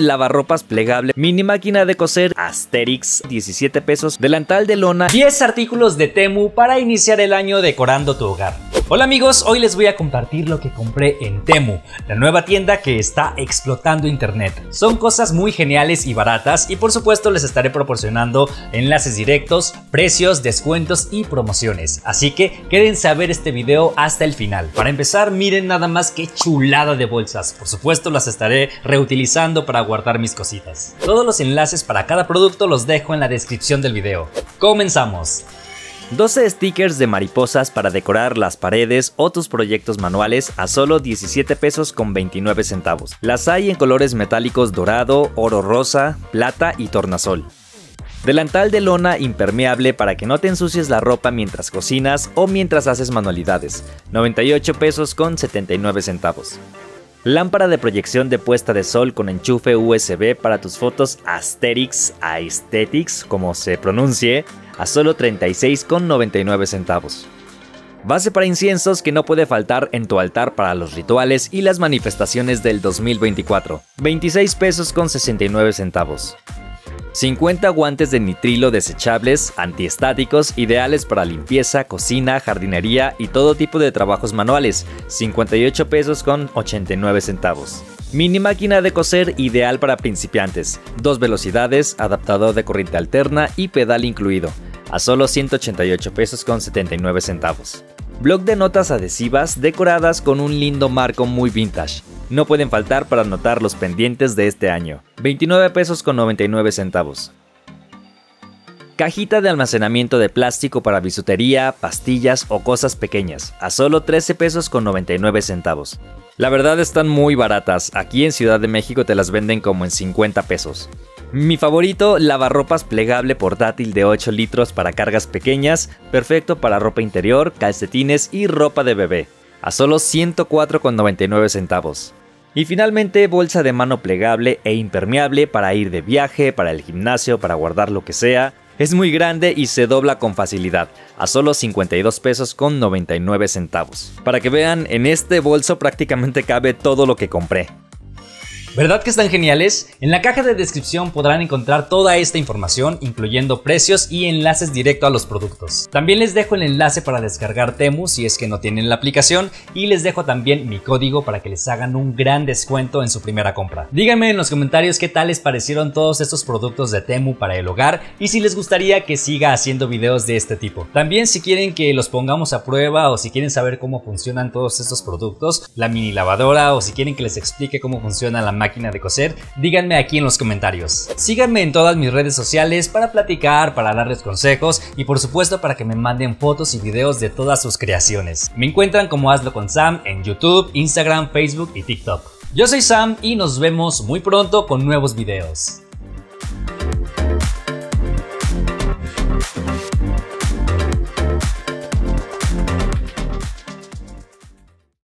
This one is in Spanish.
lavarropas plegable, mini máquina de coser Asterix, 17 pesos, delantal de lona, 10 artículos de Temu para iniciar el año decorando tu hogar. Hola amigos, hoy les voy a compartir lo que compré en Temu, la nueva tienda que está explotando internet. Son cosas muy geniales y baratas y por supuesto les estaré proporcionando enlaces directos, precios, descuentos y promociones. Así que quédense a ver este video hasta el final. Para empezar, miren nada más qué chulada de bolsas. Por supuesto las estaré reutilizando para guardar mis cositas. Todos los enlaces para cada producto los dejo en la descripción del video. ¡Comenzamos! 12 stickers de mariposas para decorar las paredes o tus proyectos manuales a solo 17 pesos con 29 centavos. Las hay en colores metálicos dorado, oro rosa, plata y tornasol. Delantal de lona impermeable para que no te ensucies la ropa mientras cocinas o mientras haces manualidades, 98 pesos con 79 centavos. Lámpara de proyección de puesta de sol con enchufe USB para tus fotos Asterix, Aesthetics, como se pronuncie, a solo 36,99 centavos. Base para inciensos que no puede faltar en tu altar para los rituales y las manifestaciones del 2024, 26 pesos con 69 centavos. 50 guantes de nitrilo desechables, antiestáticos, ideales para limpieza, cocina, jardinería y todo tipo de trabajos manuales, 58 pesos con 89 centavos. Mini máquina de coser ideal para principiantes, 2 velocidades, adaptador de corriente alterna y pedal incluido, a solo 188 pesos con 79 centavos. Bloc de notas adhesivas decoradas con un lindo marco muy vintage. No pueden faltar para anotar los pendientes de este año. 29 pesos con 99 centavos. Cajita de almacenamiento de plástico para bisutería, pastillas o cosas pequeñas, a solo 13 pesos con 99 centavos. La verdad están muy baratas, aquí en Ciudad de México te las venden como en 50 pesos. Mi favorito, lavarropas plegable portátil de 8 litros para cargas pequeñas, perfecto para ropa interior, calcetines y ropa de bebé, a solo 104,99 centavos. Y finalmente, bolsa de mano plegable e impermeable para ir de viaje, para el gimnasio, para guardar lo que sea. Es muy grande y se dobla con facilidad, a solo 52 pesos con 99 centavos. Para que vean, en este bolso prácticamente cabe todo lo que compré. ¿Verdad que están geniales? En la caja de descripción podrán encontrar toda esta información, incluyendo precios y enlaces directo a los productos. También les dejo el enlace para descargar Temu si es que no tienen la aplicación y les dejo también mi código para que les hagan un gran descuento en su primera compra. Díganme en los comentarios qué tal les parecieron todos estos productos de Temu para el hogar y si les gustaría que siga haciendo videos de este tipo. También si quieren que los pongamos a prueba o si quieren saber cómo funcionan todos estos productos, la mini lavadora o si quieren que les explique cómo funciona la máquina de coser, díganme aquí en los comentarios. Síganme en todas mis redes sociales para platicar, para darles consejos y por supuesto para que me manden fotos y videos de todas sus creaciones. Me encuentran como Hazlo con Sam en YouTube, Instagram, Facebook y TikTok. Yo soy Sam y nos vemos muy pronto con nuevos videos.